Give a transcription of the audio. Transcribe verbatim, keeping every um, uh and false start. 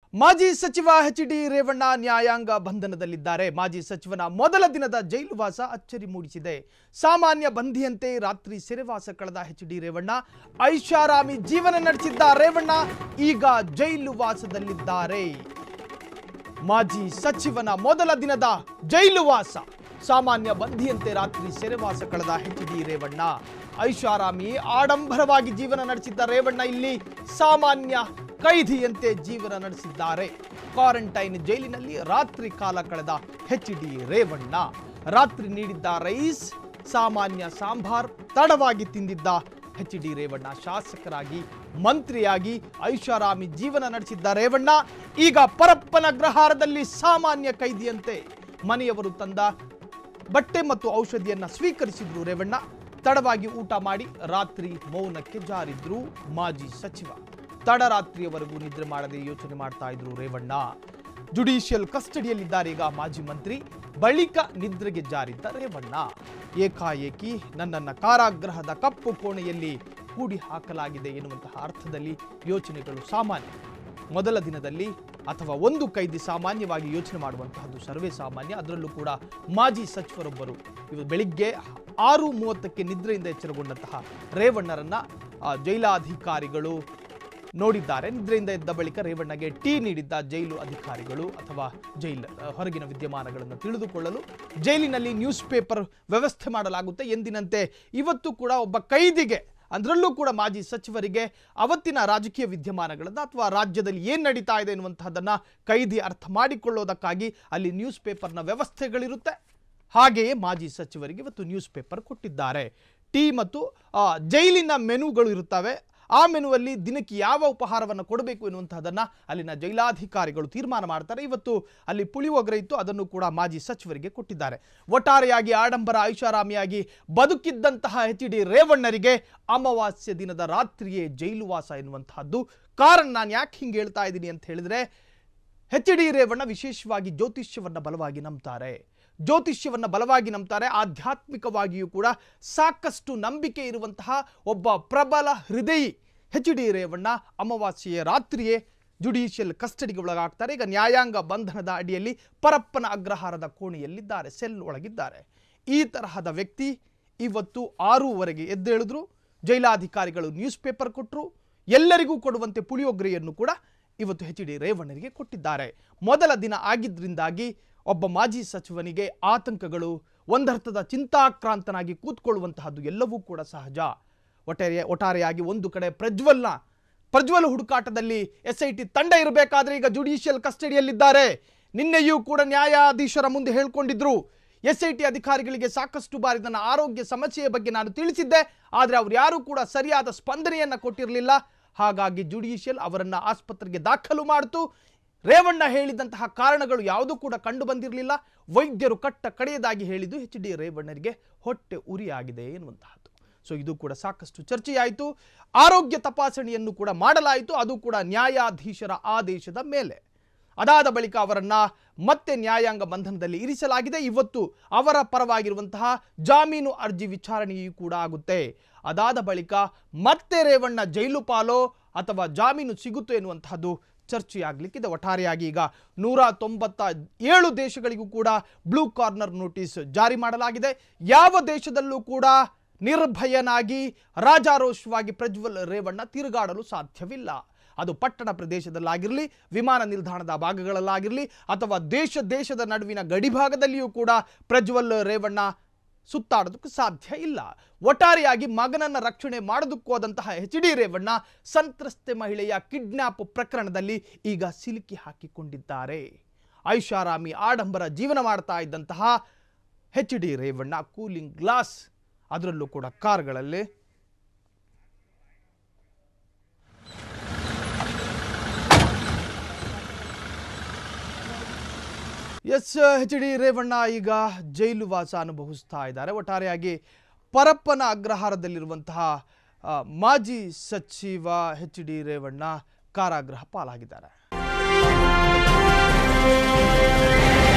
ಮಾಜಿ ಸಚಿವ H D Revanna ನ್ಯಾಯಾಂಗ ಬಂಧನದಲ್ಲಿದ್ದಾರೆ. ಮಾಜಿ ಸಚಿವನ ಮೊದಲ ದಿನದ ಜೈಲು ವಾಸ ಅಚ್ಚರಿ ಮೂಡಿಸಿದೆ. ಸಾಮಾನ್ಯ ಬಂಧಿಯಂತೆ ರಾತ್ರಿ ಸೆರೆವಾಸ ಕಳೆದ ಎಚ್ ಡಿ ರೇವಣ್ಣ ಐಷಾರಾಮಿ ಜೀವನ ನಡೆಸಿದ್ದ ರೇವಣ್ಣ ಈಗ ಜೈಲು ವಾಸದಲ್ಲಿದ್ದಾರೆ. ಮಾಜಿ ಸಚಿವನ ಮೊದಲ ದಿನದ ಜೈಲು ವಾಸ, ಸಾಮಾನ್ಯ ಬಂಧಿಯಂತೆ ರಾತ್ರಿ ಸೆರೆವಾಸ ಕಳೆದ ಎಚ್ ಡಿ ರೇವಣ್ಣ ಐಷಾರಾಮಿ ಆಡಂಬರವಾಗಿ ಜೀವನ ನಡೆಸಿದ್ದ ರೇವಣ್ಣ ಇಲ್ಲಿ ಸಾಮಾನ್ಯ ಕೈದಿಯಂತೆ ಜೀವನ ನಡೆಸಿದ್ದಾರೆ. ಕ್ವಾರಂಟೈನ್ ಜೈಲಿನಲ್ಲಿ ರಾತ್ರಿ ಕಾಲ ಕಳೆದ ಎಚ್ ಡಿ ರೇವಣ್ಣ ರಾತ್ರಿ ನೀಡಿದ್ದ ರೈಸ್, ಸಾಮಾನ್ಯ ಸಾಂಬಾರ್ ತಡವಾಗಿ ತಿಂದಿದ್ದ ಎಚ್ ಡಿ ರೇವಣ್ಣ ಶಾಸಕರಾಗಿ ಮಂತ್ರಿಯಾಗಿ ಐಷಾರಾಮಿ ಜೀವನ ನಡೆಸಿದ್ದ ರೇವಣ್ಣ ಈಗ ಪರಪ್ಪನ ಅಗ್ರಹಾರದಲ್ಲಿ ಸಾಮಾನ್ಯ ಕೈದಿಯಂತೆ ಮನೆಯವರು ತಂದ ಬಟ್ಟೆ ಮತ್ತು ಔಷಧಿಯನ್ನ ಸ್ವೀಕರಿಸಿದ್ರು. ರೇವಣ್ಣ ತಡವಾಗಿ ಊಟ ಮಾಡಿ ರಾತ್ರಿ ಮೌನಕ್ಕೆ ಜಾರಿದ್ರು. ಮಾಜಿ ಸಚಿವ ತಡರಾತ್ರಿಯವರೆಗೂ ನಿದ್ರೆ ಮಾಡದೆ ಯೋಚನೆ ಮಾಡ್ತಾ ಇದ್ರು ರೇವಣ್ಣ. ಜುಡಿಷಿಯಲ್ ಕಸ್ಟಡಿಯಲ್ಲಿದ್ದಾರೆ ಈಗ ಮಾಜಿ ಮಂತ್ರಿ. ಬಳಿಕ ನಿದ್ರೆಗೆ ಜಾರಿದ್ದ ರೇವಣ್ಣ ಏಕಾಏಕಿ ನನ್ನನ್ನ ಕಾರಾಗೃಹದ ಕಪ್ಪು ಕೋಣೆಯಲ್ಲಿ ಕೂಡಿ ಹಾಕಲಾಗಿದೆ ಎನ್ನುವಂತಹ ಅರ್ಥದಲ್ಲಿ ಯೋಚನೆಗಳು ಸಾಮಾನ್ಯ. ಮೊದಲ ದಿನದಲ್ಲಿ ಅಥವಾ ಒಂದು ಕೈದಿ ಸಾಮಾನ್ಯವಾಗಿ ಯೋಚನೆ ಮಾಡುವಂತಹದ್ದು ಸರ್ವೇ ಸಾಮಾನ್ಯ. ಅದರಲ್ಲೂ ಕೂಡ ಮಾಜಿ ಸಚಿವರೊಬ್ಬರು ಇವರು ಬೆಳಿಗ್ಗೆ ಆರು ಮೂವತ್ತಕ್ಕೆ ನಿದ್ರೆಯಿಂದ ಎಚ್ಚರಗೊಂಡಂತಹ ರೇವಣ್ಣರನ್ನ ಜೈಲಾಧಿಕಾರಿಗಳು ನೋಡಿದ್ದಾರೆ. ನಿದ್ರೆಯಿಂದ ಎದ್ದ ಬಳಿಕ ರೇವಣ್ಣಗೆ ಟೀ ನೀಡಿದ್ದ ಜೈಲು ಅಧಿಕಾರಿಗಳು ಅಥವಾ ಜೈಲ್ ಹೊರಗಿನ ವಿದ್ಯಮಾನಗಳನ್ನು ತಿಳಿದುಕೊಳ್ಳಲು ಜೈಲಿನಲ್ಲಿ ನ್ಯೂಸ್ ಪೇಪರ್ ವ್ಯವಸ್ಥೆ ಮಾಡಲಾಗುತ್ತೆ. ಎಂದಿನಂತೆ ಇವತ್ತು ಕೂಡ ಒಬ್ಬ ಕೈದಿಗೆ, ಅದರಲ್ಲೂ ಕೂಡ ಮಾಜಿ ಸಚಿವರಿಗೆ ಅವತ್ತಿನ ರಾಜಕೀಯ ವಿದ್ಯಮಾನಗಳನ್ನು ಅಥವಾ ರಾಜ್ಯದಲ್ಲಿ ಏನು ನಡೀತಾ ಇದೆ ಎನ್ನುವಂತಹದನ್ನು ಕೈದಿ ಅರ್ಥ ಮಾಡಿಕೊಳ್ಳೋದಕ್ಕಾಗಿ ಅಲ್ಲಿ ನ್ಯೂಸ್ ಪೇಪರ್ನ ವ್ಯವಸ್ಥೆಗಳಿರುತ್ತೆ. ಹಾಗೆಯೇ ಮಾಜಿ ಸಚಿವರಿಗೆ ಇವತ್ತು ನ್ಯೂಸ್ ಪೇಪರ್ ಕೊಟ್ಟಿದ್ದಾರೆ. ಟೀ ಮತ್ತು ಜೈಲಿನ ಮೆನುಗಳು ಇರುತ್ತವೆ. ಆ ಮೆನುವಲ್ಲಿ ದಿನಕ್ಕೆ ಯಾವ ಉಪಹಾರವನ್ನು ಕೊಡಬೇಕು ಎನ್ನುವಂತಹದನ್ನು ಅಲ್ಲಿನ ಜೈಲಾಧಿಕಾರಿಗಳು ತೀರ್ಮಾನ ಮಾಡ್ತಾರೆ. ಇವತ್ತು ಅಲ್ಲಿ ಪುಳಿಯೋಗರೆ ಇತ್ತು, ಅದನ್ನು ಕೂಡ ಮಾಜಿ ಸಚಿವರಿಗೆ ಕೊಟ್ಟಿದ್ದಾರೆ. ಒಟ್ಟಾರೆಯಾಗಿ ಆಡಂಬರ ಐಷಾರಾಮಿಯಾಗಿ ಬದುಕಿದ್ದಂತಹ ಎಚ್ ಡಿ ರೇವಣ್ಣರಿಗೆ ಅಮಾವಾಸ್ಯ ದಿನದ ರಾತ್ರಿಯೇ ಜೈಲು ವಾಸ ಎನ್ನುವಂತಹದ್ದು. ಕಾರಣ ನಾನು ಯಾಕೆ ಹಿಂಗೆ ಹೇಳ್ತಾ ಇದ್ದೀನಿ ಅಂತ ಹೇಳಿದ್ರೆ, ಎಚ್ ಡಿ ರೇವಣ್ಣ ವಿಶೇಷವಾಗಿ ಜ್ಯೋತಿಷ್ಯವನ್ನು ಬಲವಾಗಿ ನಂಬ್ತಾರೆ. ಜ್ಯೋತಿಷ್ಯವನ್ನ ಬಲವಾಗಿ ನಂಬ್ತಾರೆ. ಆಧ್ಯಾತ್ಮಿಕವಾಗಿಯೂ ಕೂಡ ಸಾಕಷ್ಟು ನಂಬಿಕೆ ಇರುವಂತಹ ಒಬ್ಬ ಪ್ರಬಲ ಹೃದಯಿ ಎಚ್ ಡಿ ರೇವಣ್ಣ ಅಮಾವಾಸ್ಯೆಯ ರಾತ್ರಿಯೇ ಜುಡಿಷಿಯಲ್ ಕಸ್ಟಡಿಗೆ ಒಳಗಾಗ್ತಾರೆ. ಈಗ ನ್ಯಾಯಾಂಗ ಬಂಧನದ ಅಡಿಯಲ್ಲಿ ಪರಪ್ಪನ ಅಗ್ರಹಾರದ ಕೋಣೆಯಲ್ಲಿದ್ದಾರೆ, ಸೆಲ್ ಒಳಗಿದ್ದಾರೆ. ಈ ತರಹದ ವ್ಯಕ್ತಿ ಇವತ್ತು ಆರೂವರೆಗೆ ಎದ್ದೇಳಿದ್ರು. ಜೈಲಾಧಿಕಾರಿಗಳು ನ್ಯೂಸ್ ಪೇಪರ್ ಕೊಟ್ಟರು. ಎಲ್ಲರಿಗೂ ಕೊಡುವಂತೆ ಪುಳಿಯೋಗರೆಯನ್ನು ಕೂಡ ಇವತ್ತು ಎಚ್ ಡಿ ರೇವಣ್ಣರಿಗೆ ಕೊಟ್ಟಿದ್ದಾರೆ. ಮೊದಲ ದಿನ ಆಗಿದ್ದರಿಂದಾಗಿ ಒಬ್ಬ ಮಾಜಿ ಸಚಿವನಿಗೆ ಆತಂಕಗಳು, ಒಂದರ್ಥದ ಚಿಂತಾಕ್ರಾಂತನಾಗಿ ಕೂತ್ಕೊಳ್ಳುವಂತಹದ್ದು ಎಲ್ಲವೂ ಕೂಡ ಸಹಜ. ಒಟ್ಟಾರೆ ಒಟ್ಟಾರೆಯಾಗಿ ಒಂದು ಕಡೆ ಪ್ರಜ್ವಲ್ನ ಪ್ರಜ್ವಲ್ ಹುಡುಕಾಟದಲ್ಲಿ ಎಸ್ ಐ ಟಿ ತಂಡ ಇರಬೇಕಾದ್ರೆ ಈಗ ಜುಡಿಷಿಯಲ್ ಕಸ್ಟಡಿಯಲ್ಲಿದ್ದಾರೆ. ನಿನ್ನೆಯೂ ಕೂಡ ನ್ಯಾಯಾಧೀಶರ ಮುಂದೆ ಹೇಳ್ಕೊಂಡಿದ್ರು, ಎಸ್ ಐ ಟಿ ಅಧಿಕಾರಿಗಳಿಗೆ ಸಾಕಷ್ಟು ಬಾರಿ ನನ್ನ ಆರೋಗ್ಯ ಸಮಸ್ಯೆಯ ಬಗ್ಗೆ ನಾನು ತಿಳಿಸಿದ್ದೆ, ಆದರೆ ಅವರು ಯಾರೂ ಕೂಡ ಸರಿಯಾದ ಸ್ಪಂದನೆಯನ್ನು ಕೊಟ್ಟಿರಲಿಲ್ಲ. ಹಾಗಾಗಿ ಜುಡಿಷಿಯಲ್ ಅವರನ್ನ ಆಸ್ಪತ್ರೆಗೆ ದಾಖಲು ಮಾಡಿತು. ರೇವಣ್ಣ ಹೇಳಿದಂತಹ ಕಾರಣಗಳು ಯಾವುದೂ ಕೂಡ ಕಂಡು ಬಂದಿರಲಿಲ್ಲ. ವೈದ್ಯರು ಕಟ್ಟ ಕಡೆಯದಾಗಿ ಹೇಳಿದ್ದು ಎಚ್ ಡಿ ರೇವಣ್ಣರಿಗೆ ಹೊಟ್ಟೆ ಉರಿಯಾಗಿದೆ ಎನ್ನುವಂತಹದ್ದು. ಸೊ ಇದು ಕೂಡ ಸಾಕಷ್ಟು ಚರ್ಚೆಯಾಯಿತು. ಆರೋಗ್ಯ ತಪಾಸಣೆಯನ್ನು ಕೂಡ ಮಾಡಲಾಯಿತು, ಅದು ಕೂಡ ನ್ಯಾಯಾಧೀಶರ ಆದೇಶದ ಮೇಲೆ. ಅದಾದ ಬಳಿಕ ಅವರನ್ನ ಮತ್ತೆ ನ್ಯಾಯಾಂಗ ಬಂಧನದಲ್ಲಿ ಇರಿಸಲಾಗಿದೆ. ಇವತ್ತು ಅವರ ಪರವಾಗಿರುವಂತಹ ಜಾಮೀನು ಅರ್ಜಿ ವಿಚಾರಣೆಯೂ ಕೂಡ ಆಗುತ್ತೆ. ಅದಾದ ಬಳಿಕ ಮತ್ತೆ ರೇವಣ್ಣ ಜೈಲು ಪಾಲೋ ಅಥವಾ ಜಾಮೀನು ಸಿಗುತ್ತೋ ಎನ್ನುವಂತಹದ್ದು ಚರ್ಚೆಯಾಗಲಿಕ್ಕಿದೆ. ಒಟ್ಟಾರೆಯಾಗಿ ಈಗ ನೂರ ತೊಂಬತ್ತ ಏಳು ದೇಶಗಳಿಗೂ ಕೂಡ ಬ್ಲೂ ಕಾರ್ನರ್ ನೋಟಿಸ್ ಜಾರಿ ಮಾಡಲಾಗಿದೆ. ಯಾವ ದೇಶದಲ್ಲೂ ಕೂಡ ನಿರ್ಭಯನಾಗಿ ರಾಜಾರೋಷವಾಗಿ ಪ್ರಜ್ವಲ್ ರೇವಣ್ಣ ತಿರುಗಾಡಲು ಸಾಧ್ಯವಿಲ್ಲ. ಅದು ಪಟ್ಟಣ ಪ್ರದೇಶದಲ್ಲಾಗಿರಲಿ, ವಿಮಾನ ನಿಲ್ದಾಣದ ಭಾಗಗಳಲ್ಲಾಗಿರಲಿ, ಅಥವಾ ದೇಶ ದೇಶದ ನಡುವಿನ ಗಡಿಭಾಗದಲ್ಲಿಯೂ ಕೂಡ ಪ್ರಜ್ವಲ್ ರೇವಣ್ಣ ಸುತ್ತಾಡೋದಕ್ಕೆ ಸಾಧ್ಯ ಇಲ್ಲ. ಒಟ್ಟಾರೆಯಾಗಿ ಮಗನನ್ನ ರಕ್ಷಣೆ ಮಾಡೋದಕ್ಕೂ ಹೋದಂತಹ ಎಚ್ ಡಿ ರೇವಣ್ಣ ಸಂತ್ರಸ್ತೆ ಮಹಿಳೆಯ ಕಿಡ್ನಾಪ್ ಪ್ರಕರಣದಲ್ಲಿ ಈಗ ಸಿಲುಕಿ ಹಾಕಿಕೊಂಡಿದ್ದಾರೆ. ಐಷಾರಾಮಿ ಆಡಂಬರ ಜೀವನ ಮಾಡ್ತಾ ಇದ್ದಂತಹ H D Revanna cooling glass, ಅದರಲ್ಲೂ ಕೂಡ ಕಾರ್ಗಳಲ್ಲಿ ಎಸ್ ಎಚ್ ಡಿ ರೇವಣ್ಣ ಈಗ ಜೈಲು ವಾಸ ಅನುಭವಿಸ್ತಾ ಇದ್ದಾರೆ. ಒಟ್ಟಾರೆಯಾಗಿ ಪರಪ್ಪನ ಅಗ್ರಹಾರದಲ್ಲಿರುವಂತಹ ಮಾಜಿ ಸಚಿವ ಎಚ್ ಡಿ ರೇವಣ್ಣ ಕಾರಾಗೃಹ ಪಾಲಾಗಿದ್ದಾರೆ.